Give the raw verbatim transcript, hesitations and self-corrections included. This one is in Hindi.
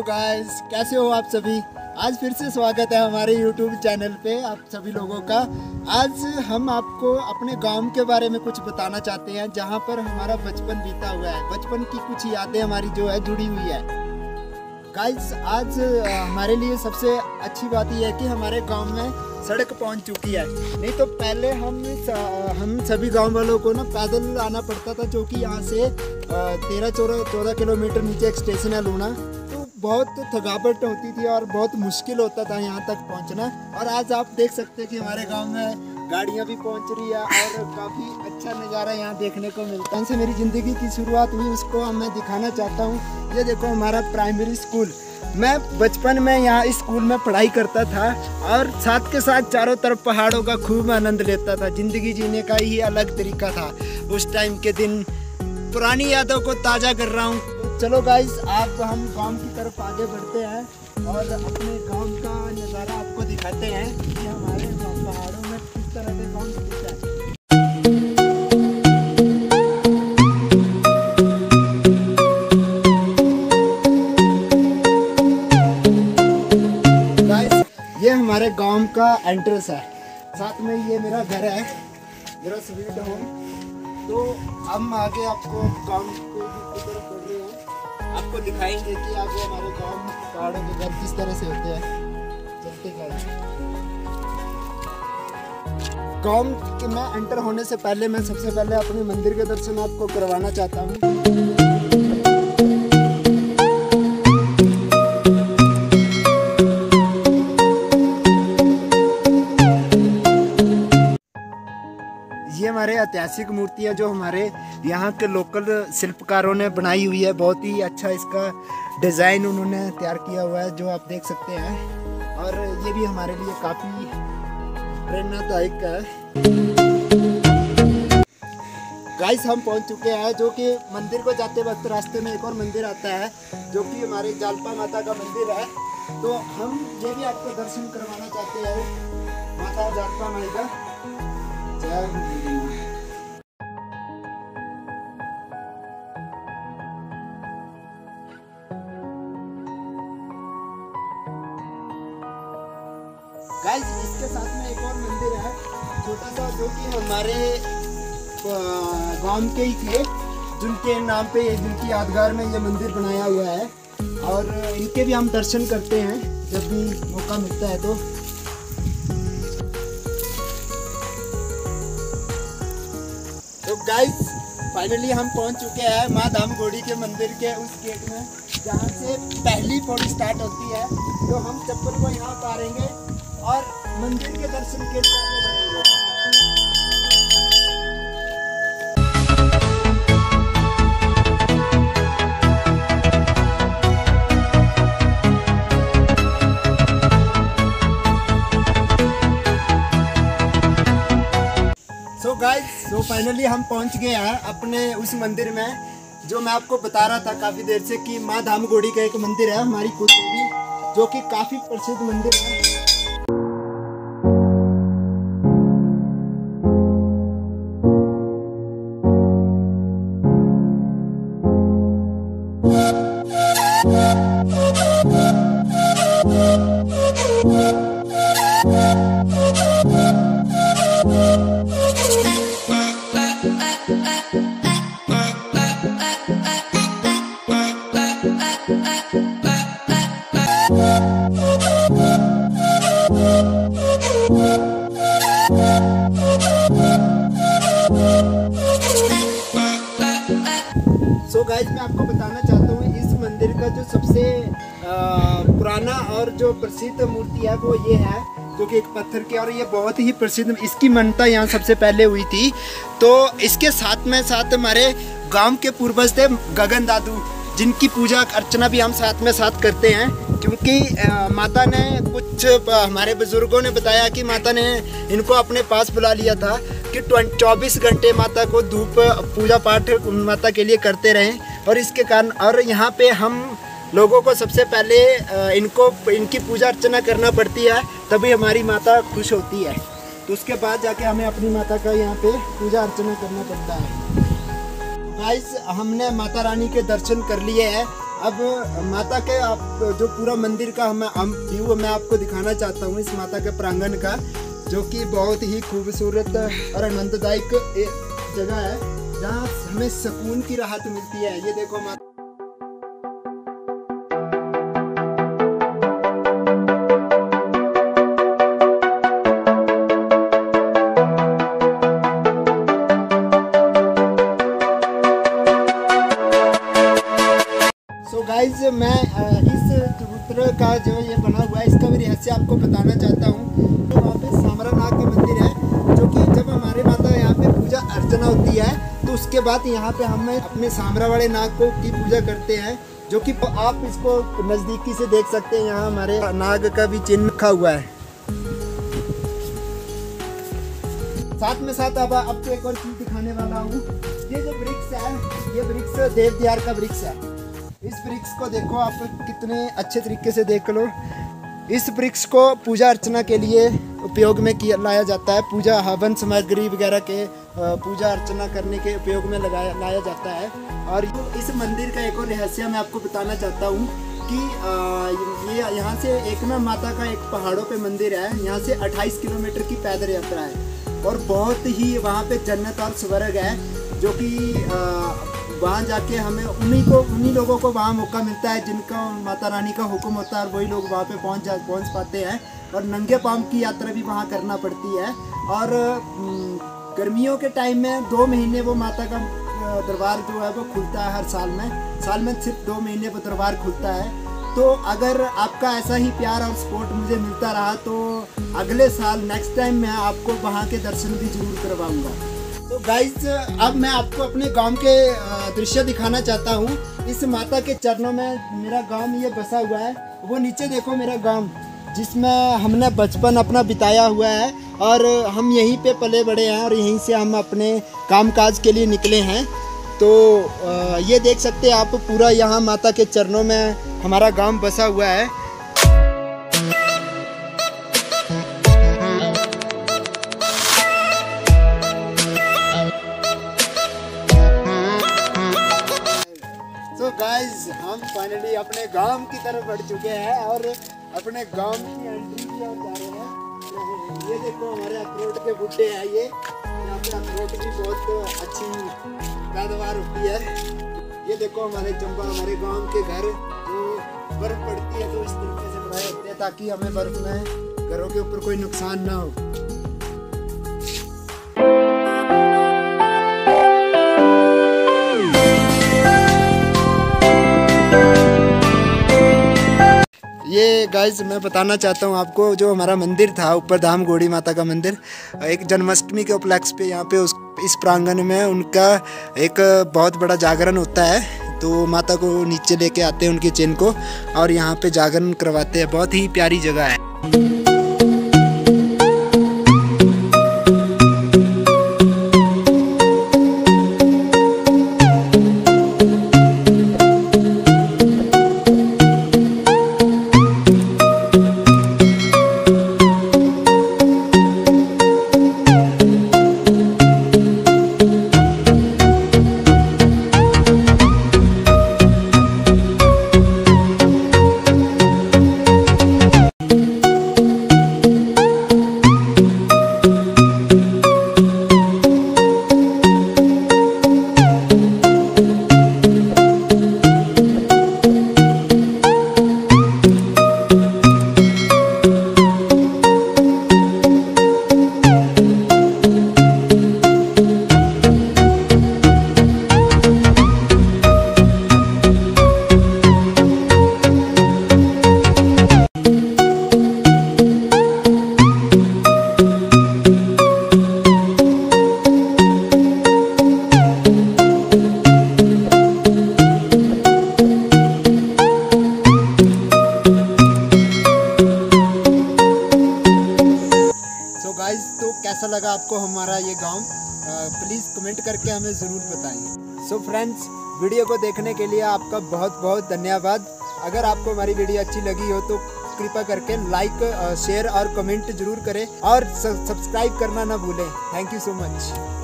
गाइस, कैसे हो आप सभी। आज फिर से स्वागत है हमारे यूट्यूब चैनल पे आप सभी लोगों का। आज हम आपको अपने गांव के बारे में कुछ बताना चाहते हैं, जहां पर हमारा बचपन बीता हुआ है। बचपन की कुछ यादें हमारी जो है जुड़ी हुई है। गाइस, आज हमारे लिए सबसे अच्छी बात यह है कि हमारे गांव में सड़क पहुंच चुकी है। नहीं तो पहले हम हम सभी गांव वालों को ना पैदल आना पड़ता था, जो कि यहाँ से तेरह चौदह चौदह किलोमीटर नीचे एक स्टेशन है लूना। तो बहुत थकावट होती थी और बहुत मुश्किल होता था यहाँ तक पहुँचना। और आज आप देख सकते हैं कि हमारे गाँव में गाड़ियाँ भी पहुँच रही है और काफ़ी अच्छा नज़ारा यहाँ देखने को मिलता है। से मेरी ज़िंदगी की शुरुआत हुई, उसको मैं दिखाना चाहता हूँ। ये देखो हमारा प्राइमरी स्कूल। मैं बचपन में यहाँ इस स्कूल में पढ़ाई करता था और साथ के साथ चारों तरफ पहाड़ों का खूब आनंद लेता था। ज़िंदगी जीने का ही अलग तरीका था। उस टाइम के दिन पुरानी यादों को ताज़ा कर रहा हूँ। चलो गाइस, आप हम गांव की तरफ आगे बढ़ते हैं और अपने गांव का नज़ारा आपको दिखाते हैं कि हमारे पहाड़ों में किस तरह के गांव स्थित है। ये हमारे गांव का एंट्रेंस है, साथ में ये मेरा घर है, मेरा स्वीट होम। तो हम आगे आपको गांव की तरफ बढ़ रहे हैं, आपको दिखाएंगे कि आगे हमारे गांव में पहाड़ों के घर किस तरह से होते हैं। चलते गए गांव में एंटर होने से पहले मैं सबसे पहले अपने मंदिर के दर्शन आपको करवाना चाहता हूँ। ये हमारे ऐतिहासिक मूर्ति है जो हमारे यहाँ के लोकल शिल्पकारों ने बनाई हुई है। बहुत ही अच्छा इसका डिज़ाइन उन्होंने तैयार किया हुआ है, जो आप देख सकते हैं। और ये भी हमारे लिए काफ़ी प्रेरणादायक है। गाइस, हम पहुँच चुके हैं, जो कि मंदिर को जाते वक्त रास्ते में एक और मंदिर आता है, जो कि हमारे जालपा माता का मंदिर है। तो हम ये भी आपको दर्शन करवाना चाहते हैं माता जालपा माई का। गाइस, इसके साथ में एक और मंदिर है छोटा सा, जो कि हमारे गांव के ही थे, जिनके नाम पे जिनकी यादगार में ये मंदिर बनाया हुआ है। और इनके भी हम दर्शन करते हैं जब भी मौका मिलता है। तो तो गाइस, फाइनली हम पहुंच चुके हैं माँ धाम घोड़ी के मंदिर के उस गेट में, जहाँ से पहली पौड़ी स्टार्ट होती है। तो हम चप्पल को यहाँ उतारेंगे और मंदिर के दर्शन के लिए आगे बढ़ेंगे। सो गाइस, सो फाइनली हम पहुंच गए हैं अपने उस मंदिर में, जो मैं आपको बता रहा था काफ़ी देर से कि माँ धाम घोड़ी का एक मंदिर है हमारी कुलदेवी, जो कि काफ़ी प्रसिद्ध मंदिर है। सो गाइस, मैं आपको बताना चाहता हूँ इस मंदिर का जो सबसे पुराना और जो प्रसिद्ध मूर्ति है वो ये है, जो कि एक पत्थर की, और ये बहुत ही प्रसिद्ध, इसकी मान्यता यहाँ सबसे पहले हुई थी। तो इसके साथ में साथ हमारे गांव के पूर्वज थे गगन दादू, जिनकी पूजा अर्चना भी हम साथ में साथ करते हैं। क्योंकि आ, माता ने कुछ हमारे बुजुर्गों ने बताया कि माता ने इनको अपने पास बुला लिया था कि चौबीस घंटे माता को धूप पूजा पाठ माता के लिए करते रहें। और इसके कारण और यहाँ पे हम लोगों को सबसे पहले इनको इनकी पूजा अर्चना करना पड़ती है, तभी हमारी माता खुश होती है। तो उसके बाद जाके हमें अपनी माता का यहाँ पे पूजा अर्चना करना पड़ता है। गाइस, हमने माता रानी के दर्शन कर लिए हैं। अब माता के आप जो पूरा मंदिर का हम व्यू मैं आपको दिखाना चाहता हूँ इस माता के प्रांगण का, जो कि बहुत ही खूबसूरत और आनंददायक जगह है जहाँ हमें सुकून की राहत मिलती है। ये देखो माता। तो गाइज मैं इस चबूतरे का जो ये बना हुआ है इसका भी रहस्य आपको बताना चाहता हूँ। तो वहाँ पे सामरानाथ का मंदिर है, जो कि जब हमारे माता यहाँ पे पूजा अर्चना होती है तो उसके बाद यहाँ पे हम अपने सामरा वाले नाग को की पूजा करते हैं, जो कि आप इसको नज़दीकी से देख सकते हैं। यहाँ हमारे नाग का भी चिन्ह रखा हुआ है। साथ में साथ अब आपको एक और चीज़ दिखाने वाला हूँ। ये जो वृक्ष है ये वृक्ष देवदियार का वृक्ष है। इस वृक्ष को देखो आप, कितने अच्छे तरीके से देख लो। इस वृक्ष को पूजा अर्चना के लिए उपयोग में किया लाया जाता है। पूजा हवन सामग्री वगैरह के पूजा अर्चना करने के उपयोग में लगाया लाया जाता है। और इस मंदिर का एक और रहस्य मैं आपको बताना चाहता हूँ कि ये यहाँ से एक ना माता का एक पहाड़ों पे मंदिर है। यहाँ से अट्ठाईस किलोमीटर की पैदल यात्रा है और बहुत ही वहाँ पे जन्नत और स्वर्ग है, जो कि वहाँ जाके हमें उन्हीं को उन्हीं लोगों को वहाँ मौका मिलता है जिनका माता रानी का हुक्म होता है और वही लोग वहाँ पे पहुँच जा पहुँच पाते हैं। और नंगे पाँव की यात्रा भी वहाँ करना पड़ती है। और गर्मियों के टाइम में दो महीने वो माता का दरबार जो है वो खुलता है। हर साल में साल में सिर्फ दो महीने वो दरबार खुलता है। तो अगर आपका ऐसा ही प्यार और सपोर्ट मुझे मिलता रहा तो अगले साल नेक्स्ट टाइम मैं आपको वहाँ के दर्शन भी जरूर करवाऊँगा। तो गाइज अब मैं आपको अपने गांव के दृश्य दिखाना चाहता हूँ। इस माता के चरणों में मेरा गांव ये बसा हुआ है। वो नीचे देखो मेरा गांव, जिसमें हमने बचपन अपना बिताया हुआ है और हम यहीं पे पले बड़े हैं और यहीं से हम अपने कामकाज के लिए निकले हैं। तो ये देख सकते हैं आप, पूरा यहाँ माता के चरणों में हमारा गांव बसा हुआ है। तो गाइज हम फाइनली अपने गांव की तरफ बढ़ चुके हैं और अपने गांव की एंट्री की ओर जा रहे हैं। ये देखो हमारे अखरोट के बूटे हैं। ये यहाँ पे अखरोट की बहुत अच्छी पैदावार होती है। ये देखो हमारे चंबा, हमारे गांव के घर जो बर्फ पड़ती है तो इस तरीके से बनाए होते हैं ताकि हमें बर्फ में घरों के ऊपर कोई नुकसान ना हो। ये गाइज मैं बताना चाहता हूँ आपको, जो हमारा मंदिर था ऊपर धाम गौड़ी माता का मंदिर, एक जन्माष्टमी के उपलक्ष्य पे यहाँ पे उस इस प्रांगण में उनका एक बहुत बड़ा जागरण होता है। तो माता को नीचे लेके आते हैं उनके चिन्ह को और यहाँ पे जागरण करवाते हैं। बहुत ही प्यारी जगह है। तो कैसा लगा आपको हमारा ये गांव, प्लीज़ कमेंट करके हमें ज़रूर बताइए। सो फ्रेंड्स, वीडियो को देखने के लिए आपका बहुत बहुत धन्यवाद। अगर आपको हमारी वीडियो अच्छी लगी हो तो कृपया करके लाइक, शेयर और कमेंट जरूर करें और सब्सक्राइब करना ना भूलें। Thank you so much.